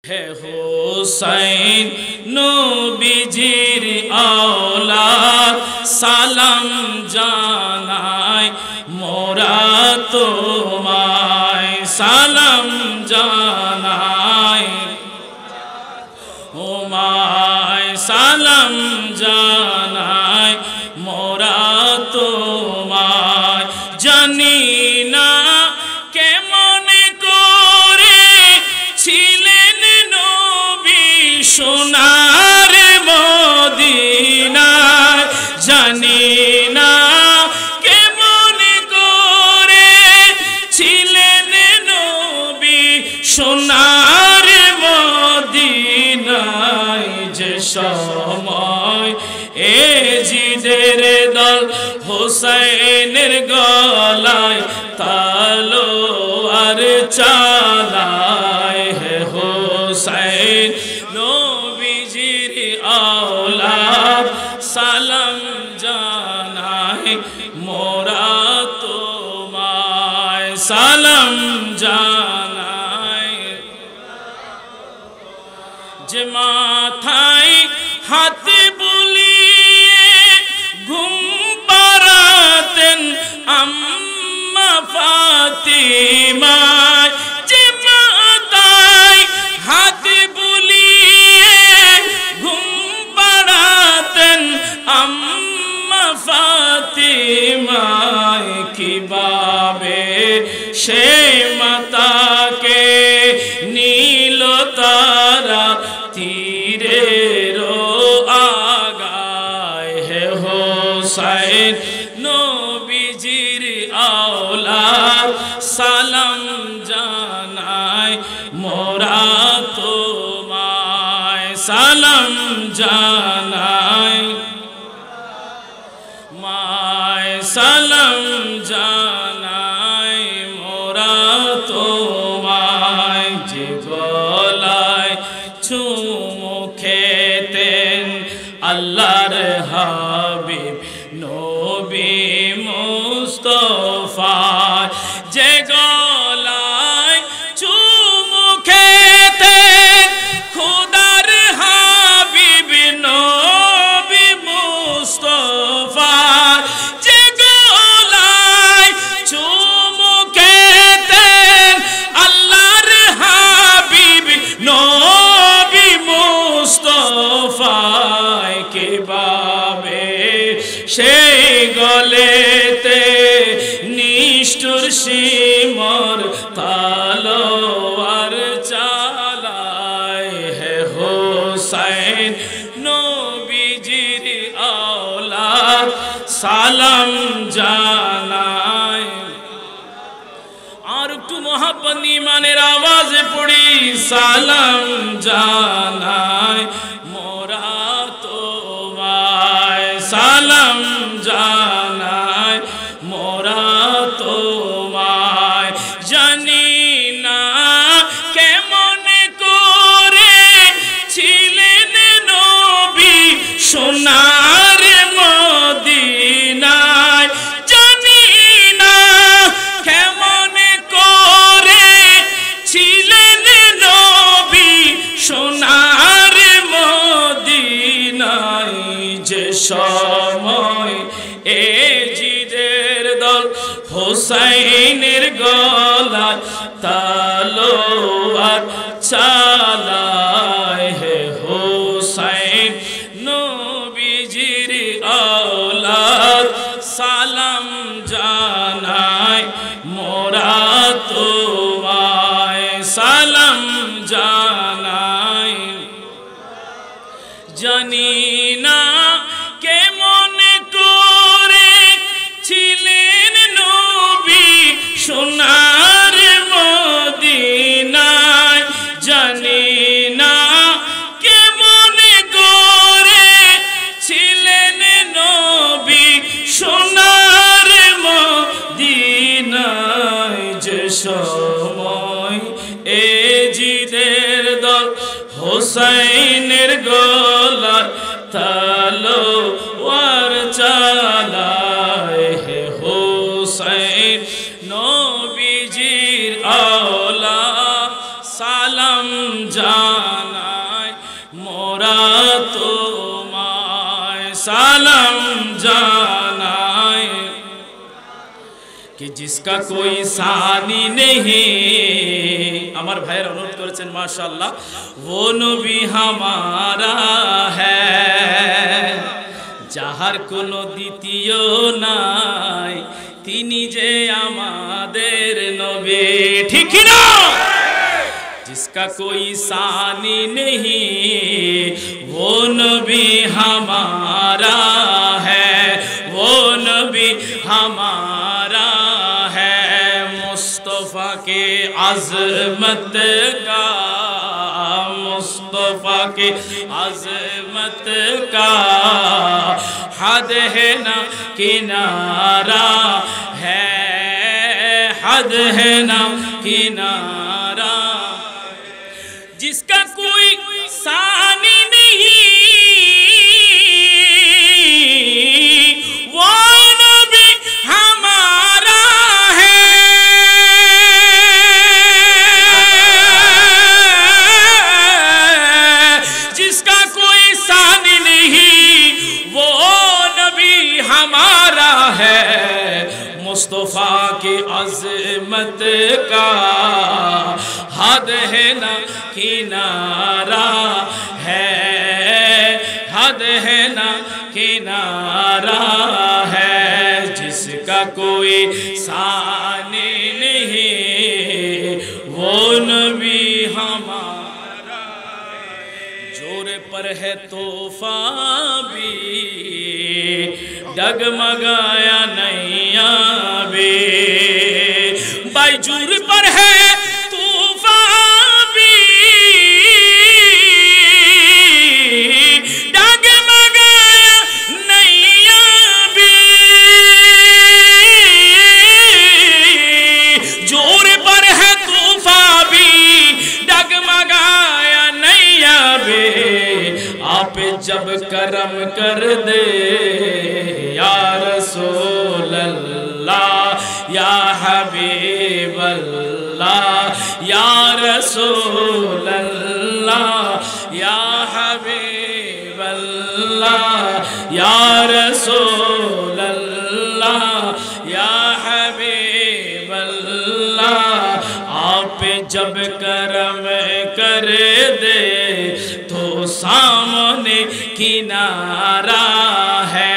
হে হুসাইন নবীজির আওলাদ সালাম জানাই মোরা তোমায় সালাম জানাই ওমায় সালাম জানাই মোরা তোমায় জানি না কেমন করে ছিলেন নবী সোনার মদিনায় জানি না কেমন করে ছিলেন নবী সোনার মদিনায় যে সময় এ জিদের দল হুসাইনের গলায় তলোয়ার চালায় হে হুসাইন নবীজির আওলাদ সালাম জানাই মোরা তোমায় সালাম জানাই যে মাথায় হাত বুলিয়ে ঘুম পাড়াতেন আম্মা ফাতিমা যে মাথায় হাত বুলিয়ে ঘুম পাড়াতেন আম্মা ফাতিমা কিভাবে সে মাতাকে নীল তারা তীরের আগায় হে হুসাইন নবীজির আওলাদ সালাম জানাই মোরা তোমায় সালাম জানাই মায় সালাম জানাই মোরা তোমায় যে গলায় চুমু খেতেন আল্লাহর হাবিব নবী মুস্তাফা যে গলায় চুমু খেতেন খোদার হাবিব নবী মুস্তাফা যে গলায় চুমু খেতেন আল্লাহর হাবিব নবী মুস্তাফা কিভাবে সেই গলেতে নিষ্ঠুর সিমর তলোয়ার চালায় হে হুসাইন নবীজির আওলাদ সালাম জানাই আর একটু মোহাব্বত ইমানের আওয়াজে পড়ি সালাম জানাই মোরা তোমায় সালাম জানাই মোরা তোমায় জানি না কেমন করে ছিলেন নবী সোনার মদিনায় জানি না কেমন করে ছিলেন নবী সোনার মদিনায় যে সময় এ জিদের দল হুসাইনের গলায় তলোয়ার চালায় হে হুসাইন নবীজির আওলাদ সালাম জানাই মোরা তোমায় সালাম জানাই জানি না কেমন করে ছিলেন নবী সোনার মদিনায় জানি না কেমন করে ছিলেন নবী সোনার মদিনায় যে সময় এ জিদের দল হুসাইনের গলায় তলোয়ার চালায় হে হুসাইন নবীজির আওলাদ সালাম জানাই মোরা তোমায় সালাম জানাই कि जिसका कोई सानी नहीं अमर भाई अनुरोध करेছেন माशाअल्लाह वो नबी हमारा है যাহার কোনো দ্বিতীয় নাই তিনি যে আমাদের নবী ঠিক না जिसका कोई सानी नहीं वो नबी हमारा है वो नबी हमारा है मुस्तफा के अज़मत का मुस्तफा के अज़मत का हद है ना किनारा है हद है ना किनारा जिसका कोई सानी नहीं वो नबी हमारा है जिसका कोई सानी नहीं वो नबी हमारा है मुस्तफा की अज़मत का हद है ना किनारा है हद है ना किनारा है जिसका कोई सानी नहीं वो नबी हमारा जोर पर है तोहफा भी डगमगाया नैया भी बाईजूर पर है तूफा भी डगमगाया नैया भी जोर पर है तूफा भी डगमगाया नैया भी आप जब करम कर दे या रसूल अल्लाह या हबीब अल्लाह या रसूल अल्लाह या हबीब अल्लाह या रसूल अल्लाह या हबीब अल्लाह आप जब करम कर दे तो सामने किनारा है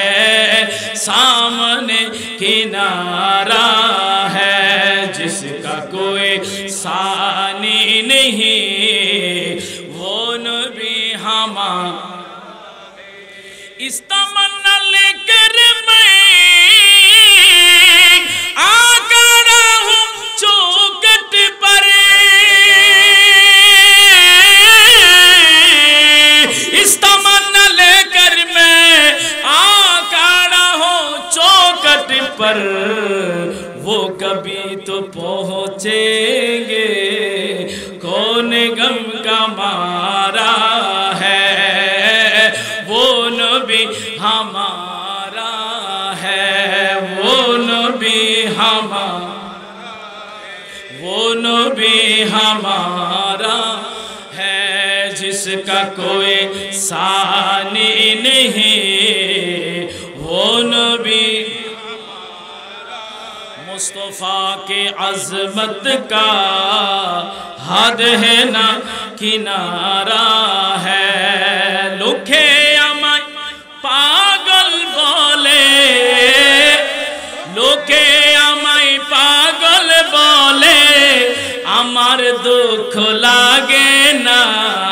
सामने किनारा है जिसका कोई सानी नहीं वो नबी हमारा इस तमन्ना लेकर मैं आकड़ा हूँ चौखट पर इस तमन्ना लेकर मैं आकड़ा हूँ चौखट पर वो कभी तो पहुँचेंगे कौन गम का मारा है वो नबी हमारा है वो नबी हमारा वो नबी हमारा है जिसका कोई सानी नहीं वो नबी मुस्तफा के अज़मत का हद है ना किनारा है लोके आमाय पागल बोले लोके आमाय पागल बोले आमार दुख लागे ना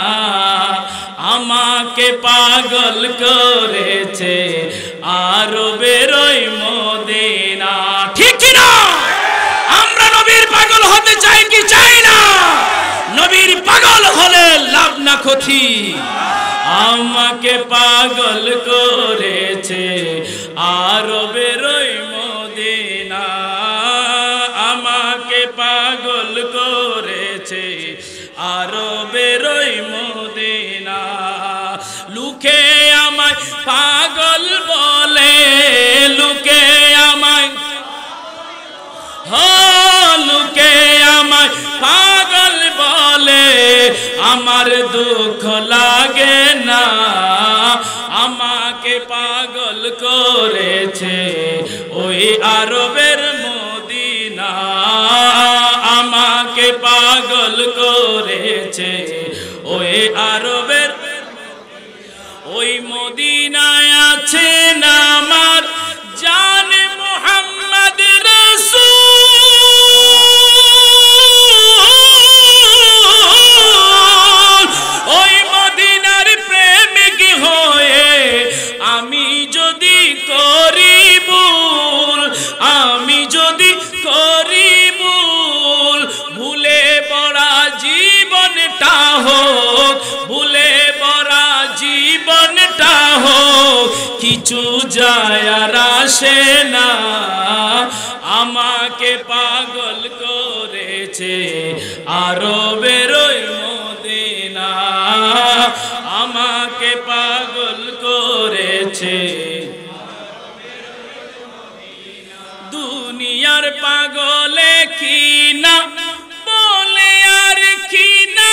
আমাকে পাগল করেছে আরবের ওই মদিনা ঠিক কি না আমরা নবীর পাগল হতে চাই কি চাই না নবীর পাগল হলে লাভ না ক্ষতি আমাকে পাগল করেছে আরবের ওই মদিনা আমাকে পাগল করেছে আরবের ওই মদিনা লুকে আমায় পাগল বলে লুকে আমায় লুকে আমায় পাগল বলে আমার দুঃখ লাগে না আমাকে পাগল করেছে ওই আরবের মদিনা আমাকে পাগল করেছে ওই আরবের ওই মদিনায় আছেন আমার জান মুহাম্মদ রাসূল ওই মদিনার প্রেমিক হয়ে আমি যদি করি ভুল আমি যদি করি ভুল ভুলে বড়া জীবনটা হোক ভুলে বড়া জীবনটা হোক কিছু যায় আর আসে না আমাকে পাগল করেছে আরবের ওই মদিনা আমাকে পাগল করেছে দুনিয়ার পাগলে কি না বলে আর কি না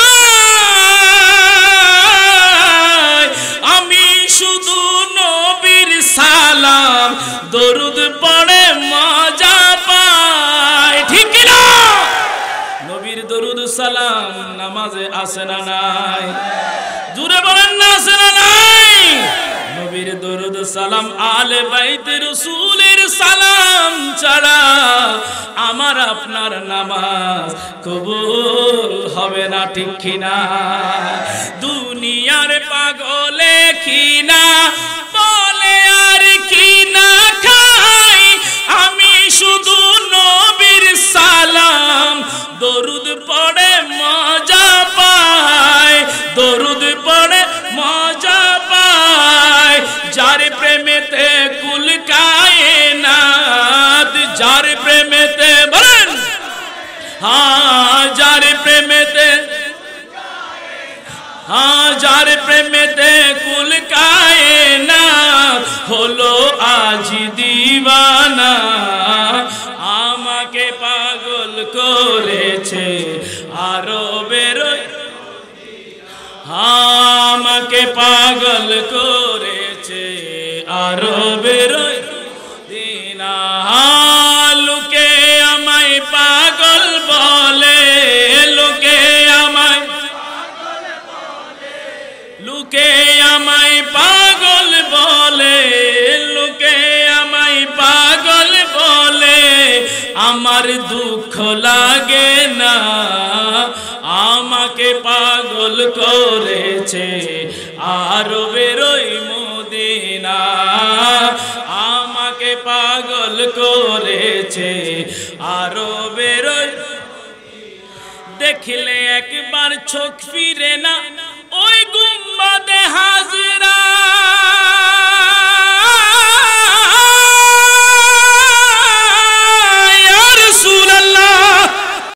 খায় আমি শুধু নবীর সালাম দরুদ পড়ে মজা পায় ঠিক না নবীর দরুদ সালাম নামাজে আসে না নাই জোরে বলেন না আসে না নাই নবীর দরুদ সালাম আলে বাইত রাসূলের সালাম ছাড়া আমার আপনার নামাজ কবুল হবে না ঠিক কিনা দুনিয়ার পাগলে কি না বলে আর কি না খাই আমি শুধু নবীর সালাম দরুদ পড়ে মজা পায় দরুদ পড়ে মজা পায় যার প্রেমেতে কুল কায়নাত যার প্রেমেতে বলেন হ্যাঁ যার প্রেমেতে হ্যাঁ যার প্রেমেতে কুল কায়নাত হলো আজ দিওয়ানা আমাকে পাগল করেছে আরবের আমাকে পাগল করেছে আরবের দিনা লোকে আমায় পাগল বলে লোকে আমায় লোকে আমায় পাগল বলে লোকে আমায় পাগল বলে আমার দুঃখ লাগে না আমাকে পাগল করেছে আরবের ওই মদিনা আমাকে পাগল করেছে আরবের ওই দেখলে একবার চোখ ফিরে না ওই গুম্বাদে হাজরা